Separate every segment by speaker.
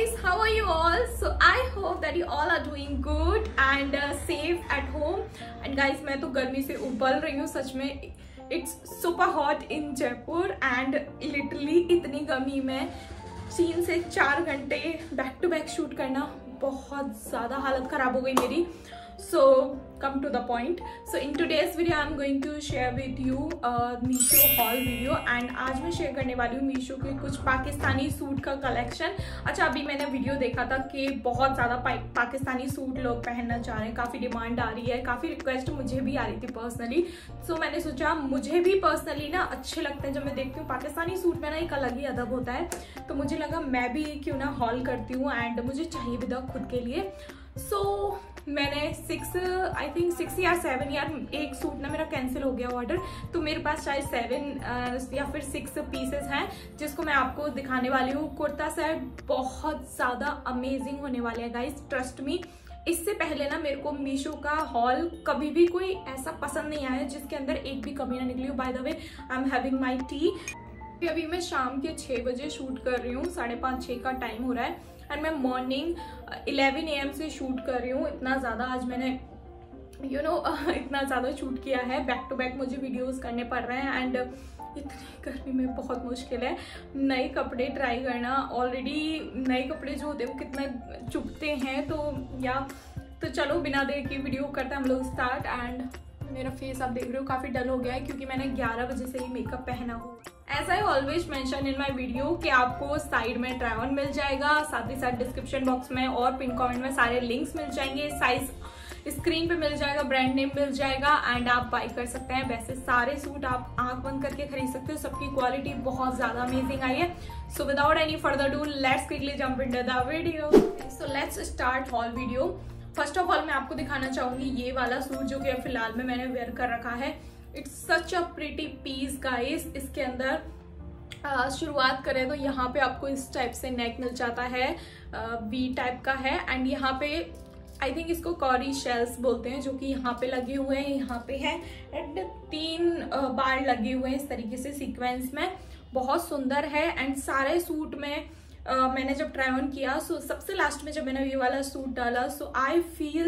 Speaker 1: guys, how are you all? So I hope that you all are doing good and safe at home. And guys, मैं तो गर्मी से उबल रही हूँ सच में. It's super hot in Jaipur and literally इतनी गर्मी में 3 से 4 घंटे बैक टू बैक शूट करना बहुत ज़्यादा हालत ख़राब हो गई मेरी. So come to the point. So in today's video I'm going to share with you Meesho haul video and आज मैं शेयर करने वाली हूँ मीशो के कुछ पाकिस्तानी सूट का कलेक्शन. अच्छा, अभी मैंने वीडियो देखा था कि बहुत ज़्यादा पाकिस्तानी सूट लोग पहनना चाह रहे हैं, काफ़ी डिमांड आ रही है, काफ़ी रिक्वेस्ट मुझे भी आ रही थी पर्सनली. सो मैंने सोचा मुझे भी पर्सनली ना अच्छे लगते हैं जब मैं देखती हूँ पाकिस्तानी सूट में ना एक अलग ही अदब होता है. तो मुझे लगा मैं भी क्यों ना हॉल करती हूँ एंड मुझे चाहिए भी था खुद के लिए. सो मैंने 6 या 7 यार एक सूट ना मेरा कैंसिल हो गया ऑर्डर, तो मेरे पास शायद 7 या फिर 6 पीसेस हैं जिसको मैं आपको दिखाने वाली हूँ. कुर्ता सेट बहुत ज़्यादा अमेजिंग होने वाले हैं गाइस, ट्रस्ट मी. इससे पहले ना मेरे को मीशो का हॉल कभी भी कोई ऐसा पसंद नहीं आया जिसके अंदर एक भी कमी ना निकली हो. By the way I am having my tea. अभी मैं शाम के 6 बजे शूट कर रही हूँ, 5:30-6 का टाइम हो रहा है एंड मैं मॉर्निंग 11 AM से शूट कर रही हूँ. इतना ज़्यादा आज मैंने इतना ज़्यादा शूट किया है, बैक टू बैक मुझे वीडियोस करने पड़ रहे हैं एंड इतनी गर्मी में बहुत मुश्किल है नए कपड़े ट्राई करना. ऑलरेडी नए कपड़े जो होते हैं वो कितना चुभते हैं. तो चलो बिना देर की वीडियो करते हैं हम लोग स्टार्ट. एंड मेरा फेस आप देख रहे हो काफ़ी डल हो गया है क्योंकि मैंने 11 बजे से ही मेकअप पहना हो. As I always mention in my video कि आपको साइड में ट्राई ऑन मिल जाएगा, साथ ही साथ डिस्क्रिप्शन बॉक्स में और पिन कमेंट में सारे लिंक्स मिल जाएंगे, साइज स्क्रीन पे मिल जाएगा, ब्रांड नेम मिल जाएगा एंड आप बाई कर सकते हैं. वैसे सारे सूट आप आंख बंद करके खरीद सकते हो, सबकी क्वालिटी बहुत ज्यादा अमेजिंग आई है. So without any further do let's quickly jump into the video. So let's start haul video. First of all मैं आपको दिखाना चाहूंगी ये वाला सूट जो कि फिलहाल में मैंने वेयर कर रखा है. It's such a pretty piece guys. इसके अंदर शुरुआत करें तो यहाँ पे आपको इस टाइप से नेक मिल जाता है, वी टाइप का है एंड यहाँ पे आई थिंक इसको कॉरी शेल्स बोलते हैं जो कि यहाँ पे लगे हुए हैं, यहाँ पे है एंड 3 बार लगे हुए हैं इस तरीके से सीक्वेंस में. बहुत सुंदर है एंड सारे सूट में मैंने जब ट्राई ऑन किया सबसे लास्ट में जब मैंने ये वाला सूट डाला so I feel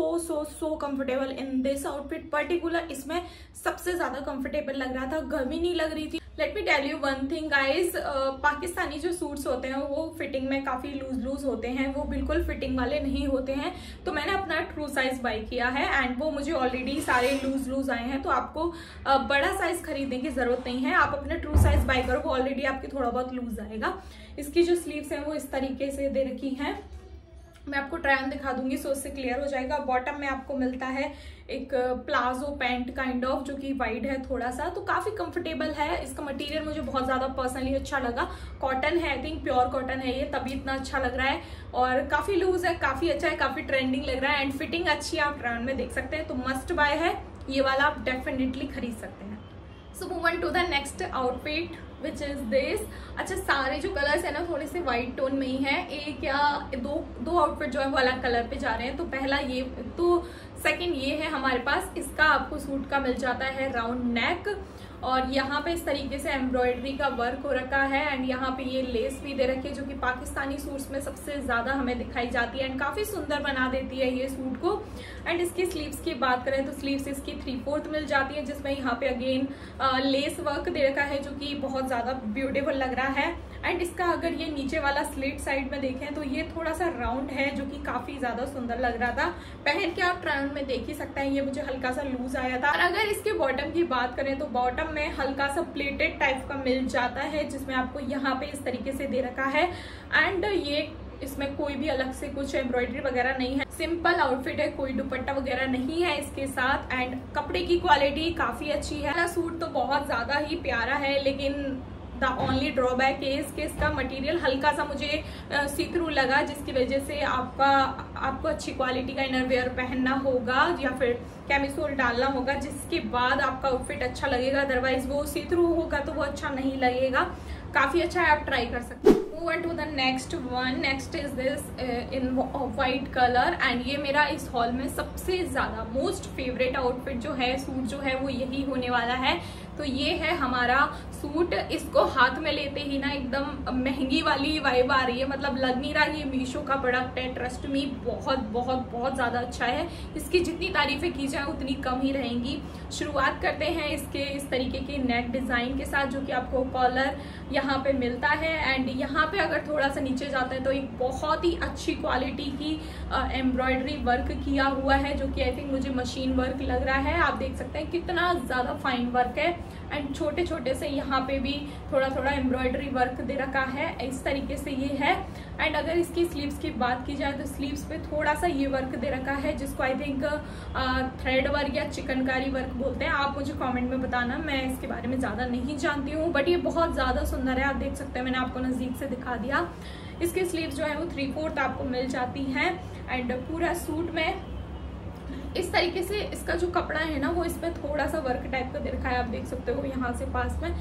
Speaker 1: so comfortable in this outfit. Particular इसमें सबसे ज्यादा कंफर्टेबल लग रहा था, गर्मी नहीं लग रही थी. Let me tell you one thing guys, Pakistani जो सूट्स होते हैं वो फिटिंग में काफी लूज होते हैं, वो बिल्कुल फिटिंग वाले नहीं होते हैं. तो मैंने अपना ट्रू साइज बाई किया है एंड वो मुझे ऑलरेडी सारे लूज आए हैं. तो आपको बड़ा साइज खरीदने की जरूरत नहीं है, आप अपने ट्रू साइज बाई करो, वो ऑलरेडी आपकी थोड़ा बहुत लूज आएगा. इसकी जो स्लीव्स हैं वो इस तरीके से दे रखी हैं. मैं आपको ट्राई ऑन दिखा दूंगी सो उससे क्लियर हो जाएगा. बॉटम में आपको मिलता है एक प्लाजो पैंट काइंड ऑफ जो कि वाइड है थोड़ा सा, तो काफी कंफर्टेबल है. इसका मटेरियल मुझे बहुत ज्यादा पर्सनली अच्छा लगा. कॉटन है, आई थिंक प्योर कॉटन है ये, तभी इतना अच्छा लग रहा है. और काफी लूज है, काफी अच्छा है, काफी ट्रेंडिंग लग रहा है एंड फिटिंग अच्छी है. आप ट्राई ऑन में देख सकते हैं. तो मस्ट बाय है ये वाला, आप डेफिनेटली खरीद सकते हैं. So move on to the next outfit which is this. अच्छा, सारे जो कलर्स है ना थोड़े से वाइट टोन में ही है. एक या दो आउटफिट जो है वो अलग कलर पे जा रहे हैं. तो पहला ये, तो सेकंड ये है हमारे पास. इसका आपको सूट का मिल जाता है राउंड नेक और यहाँ पे इस तरीके से एम्ब्रॉयडरी का वर्क हो रखा है एंड यहाँ पे ये लेस भी दे रखी है जो कि पाकिस्तानी सूट्स में सबसे ज्यादा हमें दिखाई जाती है एंड काफी सुंदर बना देती है ये सूट को. एंड इसकी स्लीव्स की बात करें तो स्लीव्स इसकी 3/4 मिल जाती है जिसमें यहाँ पे अगेन लेस वर्क दे रखा है जो कि बहुत ज्यादा ब्यूटीफुल लग रहा है. एंड इसका अगर ये नीचे वाला स्लिट साइड में देखें तो ये थोड़ा सा राउंड है जो कि काफी ज्यादा सुंदर लग रहा था. पहन के आप ट्राई ऑन में देख ही सकते हैं, ये मुझे हल्का सा लूज आया था. और अगर इसके बॉटम की बात करें तो बॉटम में हल्का सा प्लेटेड टाइप का मिल जाता है जिसमें आपको यहाँ पे इस तरीके से दे रखा है एंड ये इसमें कोई भी अलग से कुछ एम्ब्रॉयडरी वगैरह नहीं है. सिंपल आउटफिट है, कोई दुपट्टा वगैरह नहीं है इसके साथ एंड कपड़े की क्वालिटी काफी अच्छी है. सूट तो बहुत ज्यादा ही प्यारा है लेकिन द ओनली ड्रॉबैक इज कि इसका मटेरियल हल्का सा मुझे सी थ्रू लगा जिसकी वजह से आपको अच्छी क्वालिटी का इनरवेयर पहनना होगा या फिर कैमिसोल डालना होगा जिसके बाद आपका आउटफिट अच्छा लगेगा. अदरवाइज वो सी थ्रू होगा तो वो अच्छा नहीं लगेगा. काफी अच्छा है, आप ट्राई कर सकते हैं. Move on to the next one. Next is this in white colour and ये मेरा इस हॉल में सबसे ज्यादा मोस्ट फेवरेट आउटफिट जो है, सूट जो है वो यही होने वाला है. तो ये है हमारा सूट। इसको हाथ में लेते ही ना एकदम महंगी वाली वाइब आ रही है, मतलब लग नहीं रहा ये मीशो का प्रोडक्ट है। ट्रस्ट मी, बहुत बहुत बहुत ज़्यादा अच्छा है। इसकी जितनी तारीफें की जाए उतनी कम ही रहेंगी। शुरुआत करते हैं इसके इस तरीके के नेक डिज़ाइन के साथ, जो कि आपको कॉलर यहाँ पे मिलता है एंड यहाँ पे अगर थोड़ा सा नीचे जाता है तो एक बहुत ही अच्छी क्वालिटी की एम्ब्रॉयडरी वर्क किया हुआ है, जो कि आई थिंक मुझे मशीन वर्क लग रहा है। आप देख सकते हैं कितना ज़्यादा फाइन वर्क है एंड छोटे छोटे से यहाँ पे भी थोड़ा थोड़ा एम्ब्रॉयडरी वर्क दे रखा है। इस तरीके से ये है। एंड अगर इसकी स्लीव्स की बात की जाए तो स्लीव्स पे थोड़ा सा ये वर्क दे रखा है, जिसको आई थिंक थ्रेड वर्क या चिकनकारी वर्क बोलते हैं। आप मुझे कमेंट में बताना, मैं इसके बारे में ज़्यादा नहीं जानती हूँ, बट ये बहुत ज़्यादा सुंदर है। आप देख सकते हैं, मैंने आपको नज़दीक से दिखा दिया। इसकी स्लीव्स जो है वो 3/4 आपको मिल जाती हैं एंड पूरा सूट में इस तरीके से इसका जो कपड़ा है ना वो इसमें थोड़ा सा वर्क टाइप का दे रखा है। आप देख सकते हो यहाँ से पास में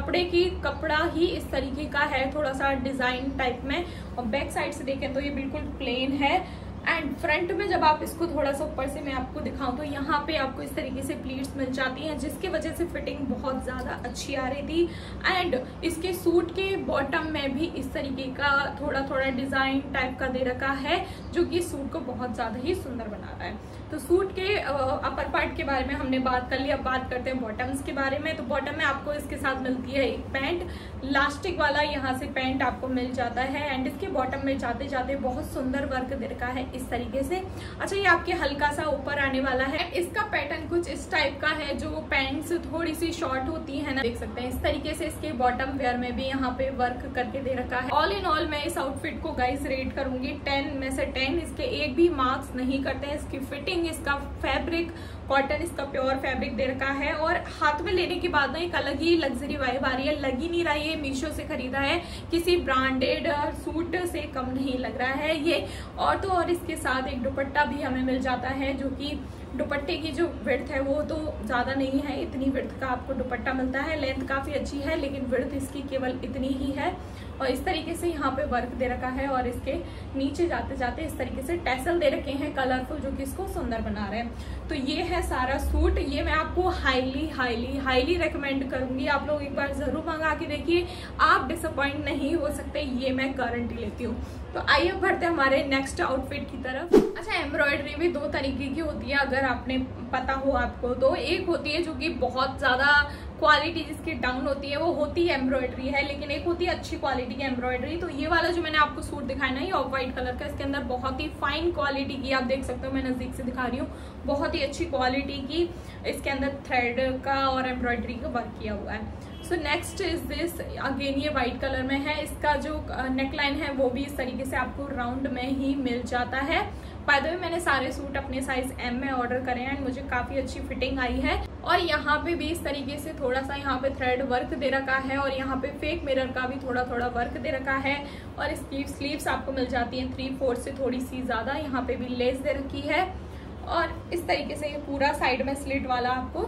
Speaker 1: कपड़ा ही इस तरीके का है, थोड़ा सा डिजाइन टाइप में। और बैक साइड से देखें तो ये बिल्कुल प्लेन है एंड फ्रंट में जब आप इसको थोड़ा सा ऊपर से मैं आपको दिखाऊं तो यहाँ पे आपको इस तरीके से प्लीट्स मिल जाती हैं, जिसकी वजह से फिटिंग बहुत ज़्यादा अच्छी आ रही थी। एंड इसके सूट के बॉटम में भी इस तरीके का थोड़ा थोड़ा डिज़ाइन टाइप का दे रखा है, जो कि सूट को बहुत ज़्यादा ही सुंदर बना रहा है। तो सूट के अपर पार्ट के बारे में हमने बात कर ली, अब बात करते हैं बॉटम्स के बारे में। तो बॉटम में आपको इसके साथ मिलती है एक पैंट, लास्टिक वाला यहाँ से पैंट आपको मिल जाता है एंड इसके बॉटम में जाते जाते बहुत सुंदर वर्क दे रखा है इस तरीके से। अच्छा, ये आपके हल्का सा ऊपर आने वाला है। इसका पैटर्न कुछ इस टाइप का है, जो पैंट्स थोड़ी सी शॉर्ट होती है ना, देख सकते हैं इस तरीके से। इसके बॉटम वेयर में भी यहाँ पे वर्क करके दे रखा है। ऑल इन ऑल मैं इस आउटफिट को गाइस रेट करूंगी 10 में से 10। इसके एक भी मार्क्स नहीं करते हैं। इसकी फिटिंग, इसका फैब्रिक, कॉटन इसका प्योर फैब्रिक दे रखा है और हाथ में लेने के बाद ना एक अलग ही लग्जरी वाइब आ रही है। लग ही नहीं रहा है ये मीशो से खरीदा है, किसी ब्रांडेड सूट से कम नहीं लग रहा है ये। और तो और इसके साथ एक दुपट्टा भी हमें मिल जाता है, जो कि दुपट्टे की जो विड्थ है वो तो ज़्यादा नहीं है, इतनी विड्थ का आपको दुपट्टा मिलता है। लेंथ काफ़ी अच्छी है लेकिन विड्थ इसकी केवल इतनी ही है। और इस तरीके से यहाँ पे वर्क दे रखा है और इसके नीचे जाते जाते इस तरीके से टैसल दे रखे हैं कलरफुल, जो कि इसको सुंदर बना रहे हैं। तो ये है सारा सूट। ये मैं आपको हाईली हाईली हाईली रेकमेंड करूंगी। आप लोग एक बार जरूर मंगा के देखिए, आप डिसअपॉइंट नहीं हो सकते, ये मैं गारंटी लेती हूँ। तो आइए बढ़ते हैं हमारे नेक्स्ट आउटफिट की तरफ। अच्छा, एम्ब्रॉयडरी भी दो तरीके की होती है, अगर आपने पता हो आपको तो। एक होती है जो कि बहुत ज़्यादा क्वालिटी जिसकी डाउन होती है, वो होती है एम्ब्रॉयडरी है, लेकिन एक होती है अच्छी क्वालिटी की एम्ब्रॉयडरी। तो ये वाला जो मैंने आपको सूट दिखाया ना, ये ऑफ वाइट कलर का, इसके अंदर बहुत ही फाइन क्वालिटी की, आप देख सकते हो, मैं नज़दीक से दिखा रही हूँ, बहुत ही अच्छी क्वालिटी की इसके अंदर थ्रेड का और एम्ब्रॉयडरी का वर्क किया हुआ है। So next is this, again ये वाइट कलर में है। इसका जो नेकलाइन है वो भी इस तरीके से आपको राउंड में ही मिल जाता है। बाय द वे, मैंने सारे सूट अपने साइज M में ऑर्डर करे हैं एंड मुझे काफी अच्छी फिटिंग आई है। और यहाँ पे भी इस तरीके से थोड़ा सा यहाँ पे थ्रेड वर्क दे रखा है और यहाँ पे फेक मिरर का भी थोड़ा थोड़ा वर्क दे रखा है। और स्लीव्स आपको मिल जाती है 3/4 से थोड़ी सी ज्यादा, यहाँ पे भी लेस दे रखी है। और इस तरीके से ये पूरा साइड में स्लिट वाला आपको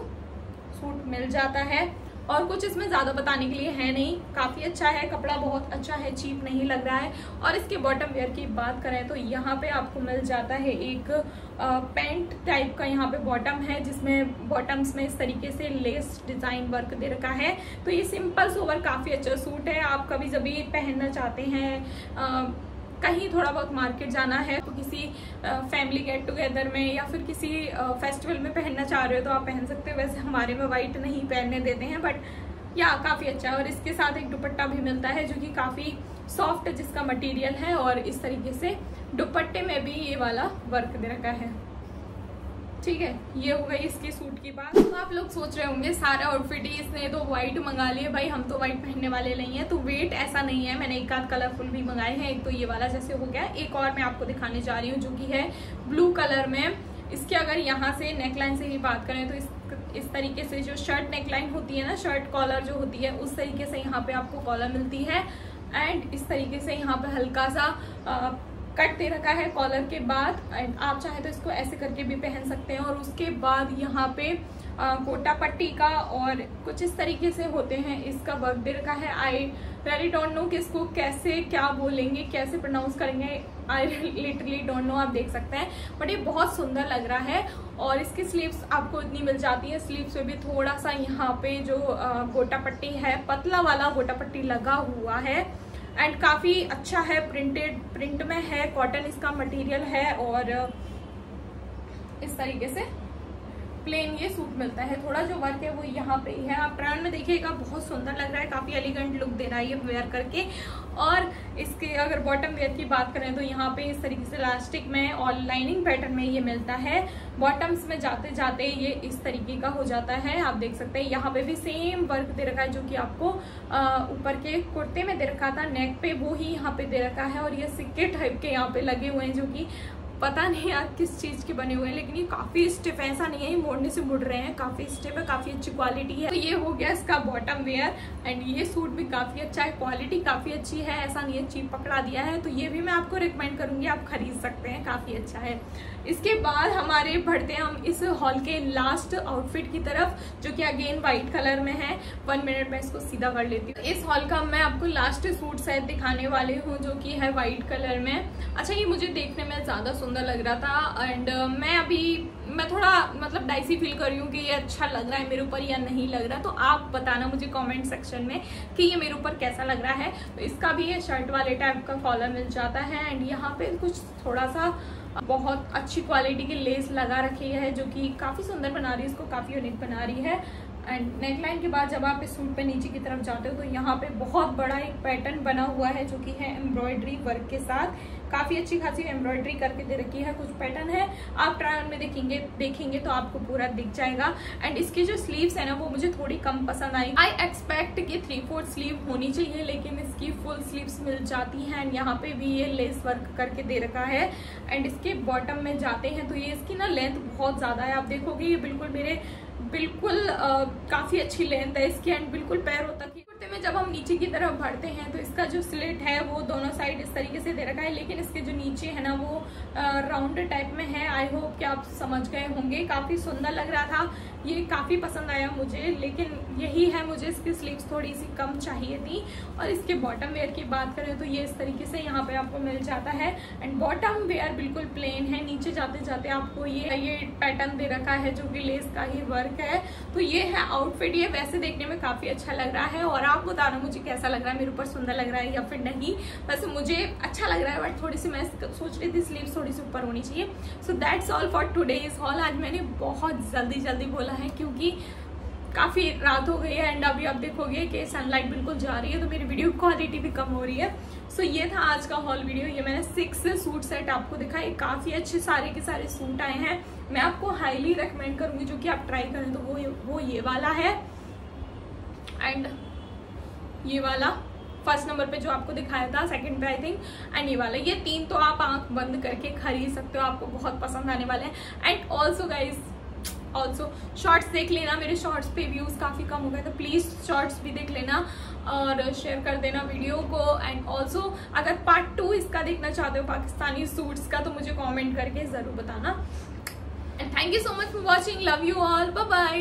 Speaker 1: सूट मिल जाता है। और कुछ इसमें ज़्यादा बताने के लिए है नहीं, काफ़ी अच्छा है, कपड़ा बहुत अच्छा है, चीप नहीं लग रहा है। और इसके बॉटम वेयर की बात करें तो यहाँ पे आपको मिल जाता है एक पैंट टाइप का यहाँ पे बॉटम है, जिसमें बॉटम्स में इस तरीके से लेस डिज़ाइन वर्क दे रखा है। तो ये सिंपल सोवर काफ़ी अच्छा सूट है। आप कभी जब भी पहनना चाहते हैं, कहीं थोड़ा बहुत मार्केट जाना है, तो किसी फैमिली गेट टुगेदर में या फिर किसी फेस्टिवल में पहनना चाह रहे हो तो आप पहन सकते हो। वैसे हमारे में वाइट नहीं पहनने देते हैं, बट या काफ़ी अच्छा है। और इसके साथ एक दुपट्टा भी मिलता है जो कि काफ़ी सॉफ्ट जिसका मटेरियल है। और इस तरीके से दुपट्टे में भी ये वाला वर्क दे रखा है। ठीक है, ये हो गई इसके सूट की बात। तो आप लोग सोच रहे होंगे सारा आउटफिट ही इसने तो व्हाइट मंगा लिए, भाई हम तो व्हाइट पहनने वाले नहीं है। तो वेट ऐसा नहीं है, मैंने एक आध कलरफुल भी मंगाए हैं। एक तो ये वाला जैसे हो गया, एक और मैं आपको दिखाने जा रही हूँ जो कि है ब्लू कलर में। इसके अगर यहाँ से नेकलाइन से ही बात करें तो इस तरीके से जो शर्ट नेकलाइन होती है ना, शर्ट कॉलर जो होती है, उस तरीके से यहाँ पे आपको कॉलर मिलती है। एंड इस तरीके से यहाँ पे हल्का सा कट दे रखा है कॉलर के बाद। एंड आप चाहे तो इसको ऐसे करके भी पहन सकते हैं। और उसके बाद यहाँ पे कोटा पट्टी का और कुछ इस तरीके से होते हैं। इसका वर्क दे रखा है। आई रियली डोंट नो कि इसको कैसे क्या बोलेंगे, कैसे प्रोनाउंस करेंगे, आई लिटरली डोंट नो, आप देख सकते हैं। बट ये बहुत सुंदर लग रहा है और इसकी स्लीव्स आपको इतनी मिल जाती है। स्लीव्स में भी थोड़ा सा यहाँ पे जो गोटा पट्टी है, पतला वाला गोटा पट्टी लगा हुआ है एंड काफ़ी अच्छा है, प्रिंट में है, कॉटन इसका मटेरियल है और इस तरीके से प्लेन ये सूट मिलता है। थोड़ा जो वर्क है वो यहाँ पे ही है, आप ट्रायल में देखिएगा, बहुत सुंदर लग रहा है, काफ़ी एलिगेंट लुक दे रहा है ये वेयर करके। और इसके अगर बॉटम वेयर की बात करें तो यहाँ पे इस तरीके से इलास्टिक में और लाइनिंग पैटर्न में ये मिलता है। बॉटम्स में जाते जाते ये इस तरीके का हो जाता है, आप देख सकते हैं। यहाँ पे भी सेम वर्क दे रखा है जो कि आपको ऊपर के कुर्ते में दे रखा था, नेक पे वो ही यहाँ पे दे रखा है। और ये सिक्के टाइप के यहाँ पे लगे हुए हैं जो कि पता नहीं यार किस चीज़ के बने हुए हैं, लेकिन ये काफ़ी स्टिफ, ऐसा नहीं है ये मोड़ने से मुड़ रहे हैं, काफ़ी स्टिफ है, काफ़ी अच्छी क्वालिटी है। तो ये हो गया इसका बॉटम वेयर एंड ये सूट भी काफ़ी अच्छा है, क्वालिटी काफ़ी अच्छी है, ऐसा नहीं है चीप पकड़ा दिया है। तो ये भी मैं आपको रिकमेंड करूँगी, आप खरीद सकते हैं, काफ़ी अच्छा है। इसके बाद हमारे बढ़ते हैं हम इस हॉल के लास्ट आउटफिट की तरफ, जो कि अगेन व्हाइट कलर में है। 1 मिनट में इसको सीधा कर लेती हूँ। इस हॉल का मैं आपको लास्ट सूट सेट दिखाने वाली हूँ जो कि है व्हाइट कलर में। अच्छा, ये मुझे देखने में ज़्यादा सुंदर लग रहा था एंड मैं थोड़ा मतलब डाइसी फील कर रही हूँ कि ये अच्छा लग रहा है मेरे ऊपर या नहीं लग रहा। तो आप बताना मुझे कमेंट सेक्शन में कि ये मेरे ऊपर कैसा लग रहा है। तो इसका भी ये शर्ट वाले टाइप का कॉलर मिल जाता है एंड यहाँ पे कुछ थोड़ा सा बहुत अच्छी क्वालिटी की लेस लगा रखी है जो कि काफ़ी सुंदर बना रही है, इसको काफ़ी यूनिक बना रही है। एंड नेकलाइन के बाद जब आप इस सूट पे नीचे की तरफ जाते हो तो यहाँ पे बहुत बड़ा एक पैटर्न बना हुआ है जो कि है एम्ब्रॉयडरी वर्क के साथ, काफ़ी अच्छी खासी एम्ब्रॉयडरी करके दे रखी है। कुछ पैटर्न है, आप ट्रायल में देखेंगे तो आपको पूरा दिख जाएगा। एंड इसकी जो स्लीव्स है ना वो मुझे थोड़ी कम पसंद आई। आई एक्सपेक्ट कि 3/4 स्लीव होनी चाहिए, लेकिन इसकी फुल स्लीव्स मिल जाती हैं एंड यहाँ पे भी ये लेस वर्क करके दे रखा है। एंड इसके बॉटम में जाते हैं तो ये इसकी ना लेंथ बहुत ज़्यादा है, आप देखोगे ये बिल्कुल काफ़ी अच्छी लेंथ है इसकी एंड बिल्कुल पैरों तक ही। कुर्ते में जब हम नीचे की तरफ बढ़ते हैं तो इसका जो स्लिट है वो दोनों साइड इस तरीके से दे रखा है, लेकिन इसके जो नीचे है ना वो राउंड टाइप में है। आई होप कि आप समझ गए होंगे, काफ़ी सुंदर लग रहा था, ये काफ़ी पसंद आया मुझे, लेकिन यही है, मुझे इसकी स्लीव्स थोड़ी सी कम चाहिए थी। और इसके बॉटम वेयर की बात करें तो ये इस तरीके से यहाँ पे आपको मिल जाता है एंड बॉटम वेयर बिल्कुल प्लेन है। नीचे जाते जाते आपको ये पैटर्न दे रखा है जो कि लेस का ही वर्क है। तो ये है आउटफिट, ये वैसे देखने में काफ़ी अच्छा लग रहा है और आप बताना मुझे कैसा लग रहा है, मेरे ऊपर सुंदर लग रहा है या फिर नहीं। वैसे मुझे अच्छा लग रहा है बट थोड़ी सी मैं सोच रही थी स्लीव्स थोड़ी सी ऊपर होनी चाहिए। So that's all for today's haul. आज मैंने बहुत जल्दी बोला है क्योंकि काफ़ी रात हो गई है एंड अभी आप देखोगे कि सनलाइट बिल्कुल जा रही है तो मेरी वीडियो क्वालिटी भी कम हो रही है। सो ये था आज का हॉल वीडियो। ये मैंने 6 सूट सेट आपको दिखाए, काफ़ी अच्छे सारे के सारे सूट आए हैं। मैं आपको हाईली रेकमेंड करूँगी जो कि आप ट्राई करें तो वो ये वाला है एंड ये वाला फर्स्ट नंबर पे जो आपको दिखाया था, सेकंड पे आई थिंक, एंड ये वाला। ये 3 तो आप आंख बंद करके खरीद सकते हो, आपको बहुत पसंद आने वाले हैं। एंड ऑल्सो गाइज शॉर्ट्स देख लेना, मेरे शॉर्ट्स पे व्यूज़ काफ़ी कम हो गए तो प्लीज़ शॉर्ट्स भी देख लेना और शेयर कर देना वीडियो को। एंड ऑल्सो अगर पार्ट 2 इसका देखना चाहते हो पाकिस्तानी सूट्स का तो मुझे कमेंट करके ज़रूर बताना। And thank you so much for watching, love you all, bye bye.